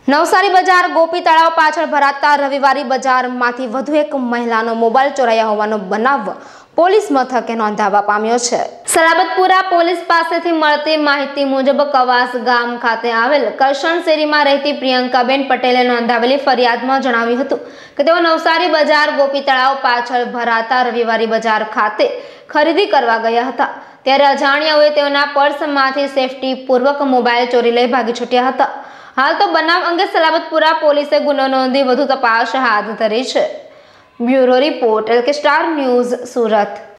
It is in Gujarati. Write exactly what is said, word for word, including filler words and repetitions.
નવસારી બજાર ગોપી તળાવ પાછળ ભરાતા રવિવારી બજારમાંથી વધુ એક મહિલાનો મોબાઈલ ચોરાયા હોવાનો બનાવ પોલીસ મથકે નોંધાવા પામ્યો છે। સલાબતપુરા પોલીસ પાસેથી મળતી માહિતી મુજબ કવાસ ગામ ખાતે આવેલ કરશન શેરીમાં રહેતી પ્રિયંકાબેન પટેલે નોંધાવેલી ફરિયાદમાં જણાવ્યું હતું કે તેઓ નવસારી બજાર ગોપી તળાવ પાછળ ભરાતા રવિવારી બજાર ખાતે ખરીદી કરવા ગયા હતા, ત્યારે અજાણ્યાઓએ તેઓના પર્સમાંથી સેફટી પૂર્વક મોબાઈલ ચોરી લઈ ભાગી છૂટ્યા હતા। हाल तो बनाव अंगे सलाबतपुरा पुलिसे गुनो नोंधी वधु तपास हाथ धरी छे। Bureau report L K star news सूरत।